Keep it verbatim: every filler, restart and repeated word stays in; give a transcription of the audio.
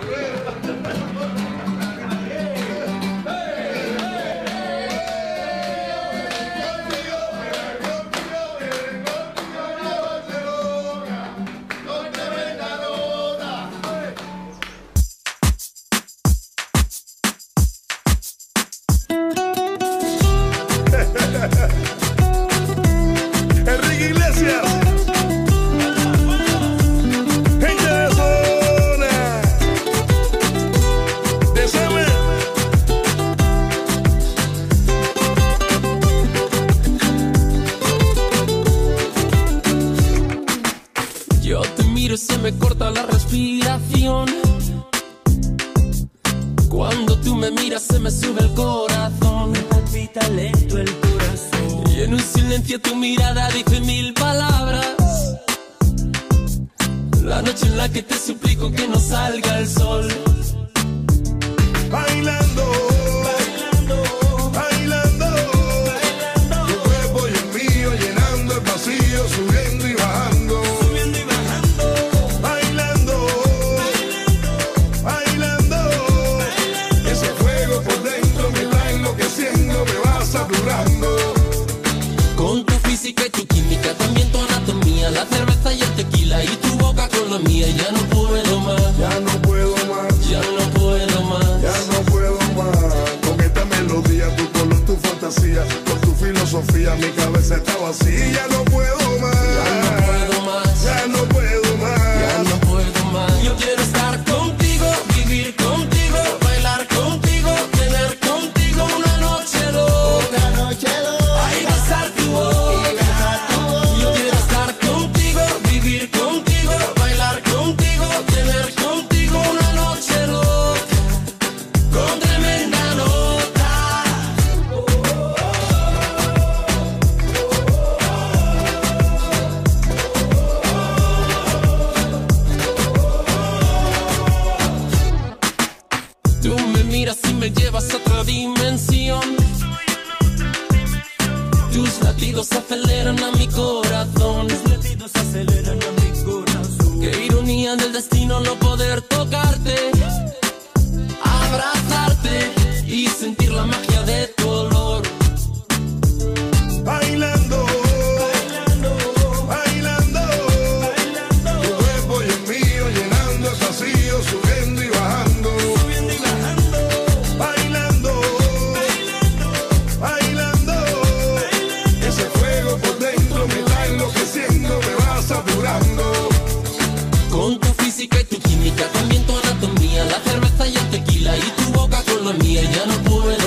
Enrique Iglesias, gente de zona, de Summer. Yo te miro y se me corta la respiración. Cuando tú me miras se me sube el corazón. Me palpita lento el corazón. Y en un silencio tu mirada dice mil palabras. La noche en la que te suplico que no salga el sol. Bailando, bailando, bailando, bailando. Tu cuerpo y el mío llenando el vacío, subiendo y bajando, subiendo y bajando. Bailando, bailando, bailando, bailando. Ese fuego por dentro me está enloqueciendo, me va saturando. Con tu física y tu química, también tu anatomía, la cerveza y el tequila y tu boca con la mía. Ya no puedo más, Ya no puedo más, ya no puedo más. ya no puedo más. Con esta melodía, tu color, tu fantasía, con tu filosofía, mi cabeza está vacía. Ya no puedo más, Ya no puedo más, ya no puedo más. ya no puedo más. Yo quiero estar contigo, vivir contigo, bailar contigo, tener contigo una noche loca. Una noche loca. Ay, besar tu boca. Yo quiero estar contigo, vivir contigo, bailar contigo, tener contigo una noche loca, con tremenda nota. Tú me miras y me llevas a otra dimensión. Tus latidos aceleran a mi corazón. Tus latidos aceleran a mi corazón. Qué ironía del destino no poder tocarte, abrazarte y sentir la magia de tu olor. Bailando, bailando, bailando, bailando. Tu cuerpo y el mío llenando el vacío, subiendo y bajando, subiendo y bajando. Bailando, bailando, bailando, bailando. Ese fuego por dentro me está enloqueciendo, me va saturando. Con tu física y tu química, también tu anatomía, la cerveza y el tequila y tu boca con la mía. Ya no puedo